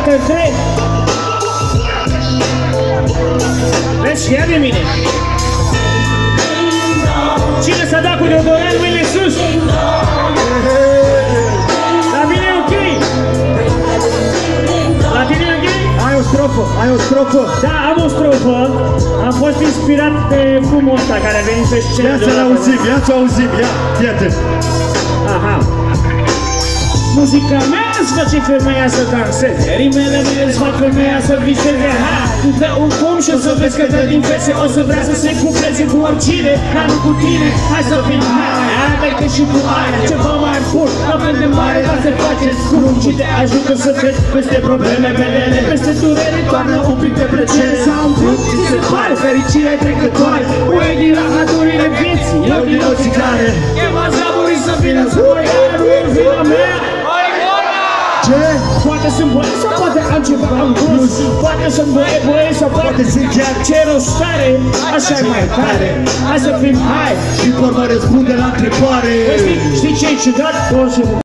dată, 3. Vezi, ia de mine. Cine s-a dat cu deodorant, mâine sus? La mine e ok? La tine e ok? Ai o strofă. Da, am o strofă. Am fost inspirat de fumul ăsta care a venit pe scenă. Ia să-l auzim, ia, fii-te. Aha. Muzica mea îți face femeia să danseze, rimele mele îți fac femeia să viseze. Ha, tu dă un pom și o să vezi că dă din fețe. O să vrea să se cupleze cu oricine, dar nu cu tine. Hai să fim hai, arată și cu aia ceva mai bun, la fel de mare, dar se face scrum și te ajută să treci peste probleme belele, peste durere, toarnă un pic de plăcere. Sau un trup ți se pare fericire trecătoare. Ui din rahaturile vieții, eu din o țigare. E m-ați laburit să vină zbor, iar nu e vina mea. Ce? Poate sunt băieți sau poate am ceva în plus. Poate sunt băieți sau poate sunt chiar cerul stare. Așa-i mai tare. Hai să fim hai Și vor mă răspunde la întrebare. Știi ce-i ciudat?